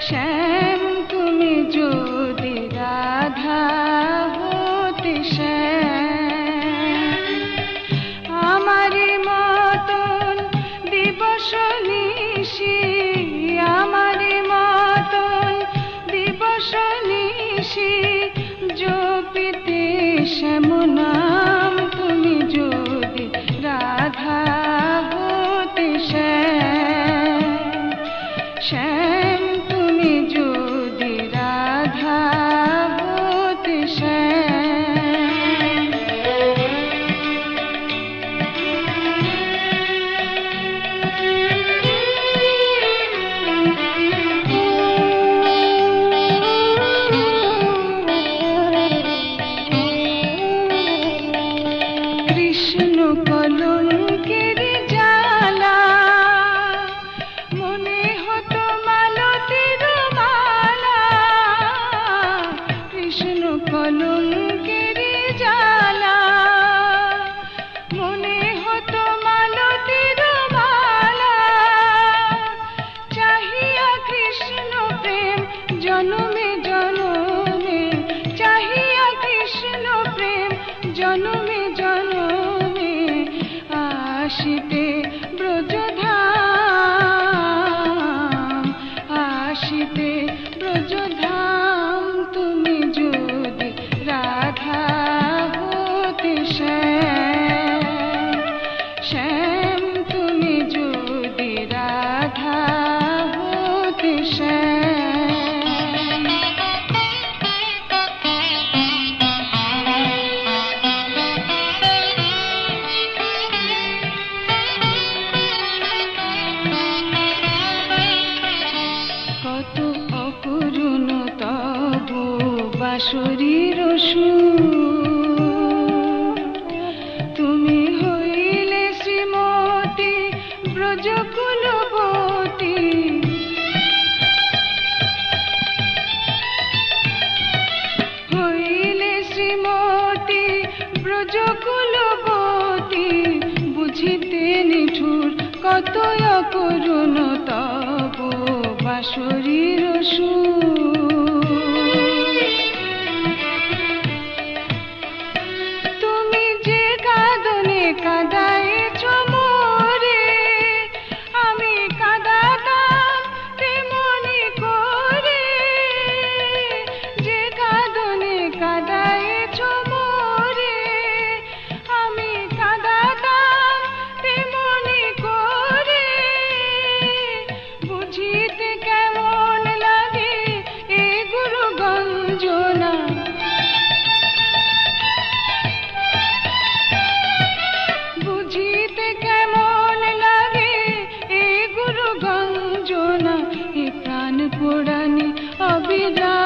শ্যাম তুমি যদি রাধা হতে শ্যাম, আমারি মতন দিবস নিশি, আমারি মতন দিবস নিশি জপিতে শ্যাম নাম তুমি যদি রাধা হতে শ্যাম, শ্যাম তুমি যদি রাধা হতে শ্যাম। কৃষ্ণ কলঙ্কের জ্বালা মনে হতো মালতীর মালা, কৃষ্ণ কলঙ্কের জ্বালা মনে হতো মালতীর মালা, চাহিয়া কৃষ্ণ প্রেম জনমে জনমে, চাহিয়া কৃষ্ণ প্রেম জনমে জনমে আসিতে ব্রজধাম, আসিতে ব্রজধাম তুমি যদি রাধা হতে শ্যাম, শ্যাম তুমি যদি রাধা হতে শ্যাম। কত অপূর্ণ তব বাঁশরীর সুর, তুমি হইলে শ্রীমতী ব্রজকুলবতী, হইলে শ্রীমতী ব্রজকুলবতী, বুঝিতে নিঠুর কত অকরুণ তব বাঁশরীর সুর। তুমি যে কাঁদনে কাঁদাইছ মোরে, আমি কাঁদাতাম তেমনি করে, যে কাঁদনে কাঁদাইছ মোরে, আমি কাঁদাতাম তেমনি করে, বুঝিতে কেমন লাগে এ গুরু গঞ্জনা, বুঝিতে কেমন লাগে এ গুরু গঞ্জনা, এ প্রাণ পোড়ানি অবিরা